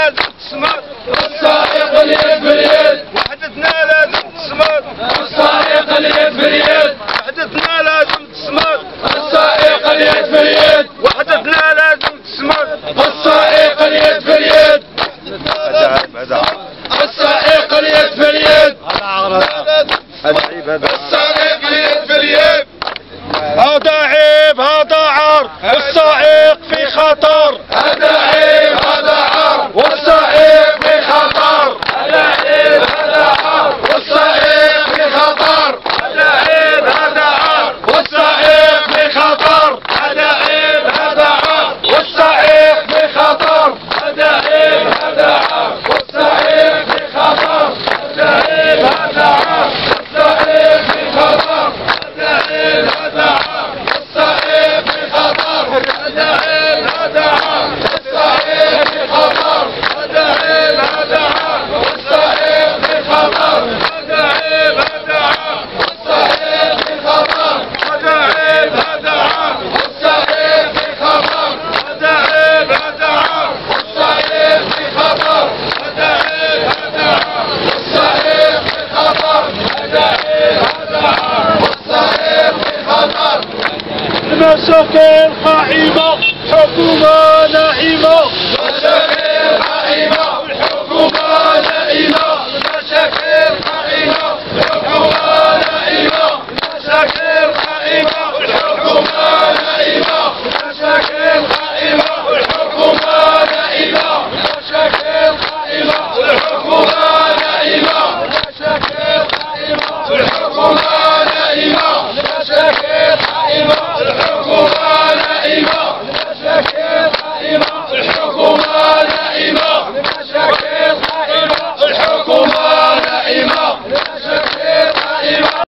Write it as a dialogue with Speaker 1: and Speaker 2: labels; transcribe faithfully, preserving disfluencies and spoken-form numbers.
Speaker 1: لازم تصمد،
Speaker 2: السائق اليد باليد،
Speaker 1: وحدتنا لازم تصمد،
Speaker 2: السائق اليد باليد،
Speaker 1: وحدتنا لازم تصمد،
Speaker 2: السائق اليد باليد،
Speaker 1: وحدتنا لازم تصمد،
Speaker 2: السائق اليد باليد،
Speaker 1: هذا عيب هذا عار،
Speaker 2: السائق اليد باليد،
Speaker 1: هذا عار هذا عيب هذا
Speaker 2: السائق اليد باليد،
Speaker 1: هذا عيب هذا عار، والسائق في خطر،
Speaker 2: هذا عيب هذا عار، والسائق في خطر، هذا عيب هذا عار، والسائق في خطر،
Speaker 1: هذا عيب هذا عار،
Speaker 2: والسائق في خطر،
Speaker 1: هذا عيب هذا عار،
Speaker 2: والسائق في خطر،
Speaker 1: هذا عيب هذا عار،
Speaker 2: والسائق في خطر،
Speaker 1: هذا عيب هذا عار،
Speaker 2: والسائق في خطر،
Speaker 1: هذا عيب هذا عار،
Speaker 2: والسائق في خطر،
Speaker 1: هذا عيب هذا عار،
Speaker 2: والسائق في خطر،
Speaker 1: هذا عيب هذا عار،
Speaker 2: والسائق في خطر،
Speaker 1: هذا عيب هذا عار،
Speaker 2: والسائق في خطر،
Speaker 1: هذا عيب هذا عار،
Speaker 2: والسائق في خطر،
Speaker 1: هذا عيب هذا عار،
Speaker 2: والسائق في خطر،
Speaker 1: هذا عيب هذا عار،
Speaker 2: والسائق في خطر،
Speaker 1: هذا عيب هذا عار.
Speaker 2: والسائق في خطر.
Speaker 1: المساكن قائمة، حكومة ناعمة،